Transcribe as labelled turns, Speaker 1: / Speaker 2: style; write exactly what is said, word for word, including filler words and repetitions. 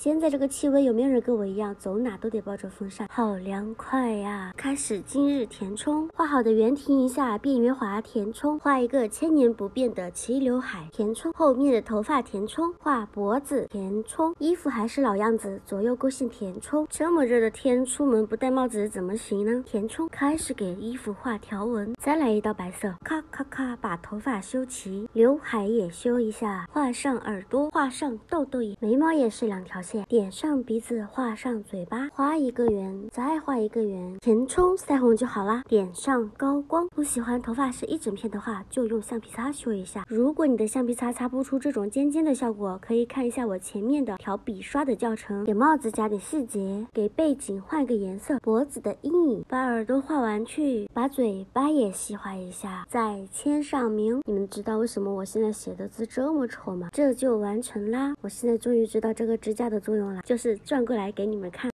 Speaker 1: 现在这个气温，有没有人跟我一样，走哪都得抱着风扇，好凉快呀！开始今日填充，画好的圆停一下，变圆滑填充，画一个千年不变的齐刘海填充，后面的头发填充，画脖子填充，衣服还是老样子，左右勾线填充。这么热的天，出门不戴帽子怎么行呢？填充，开始给衣服画条纹，再来一道白色，咔咔咔，把头发修齐，刘海也修一下，画上耳朵，画上痘痘眼，眉毛也是两条线，点上鼻子，画上嘴巴，画一个圆，再画一个圆，填充腮红就好啦。点上高光，不喜欢头发是一整片的话，就用橡皮擦修一下。如果你的橡皮擦擦不出这种尖尖的效果，可以看一下我前面的调笔刷的教程。给帽子加点细节，给背景换个颜色，脖子的阴影，把耳朵画完去，把嘴巴也细画一下，再签上名。你们知道为什么我现在写的字这么丑吗？这就完成啦！我现在终于知道这个支架的作用了，就是转过来给你们看。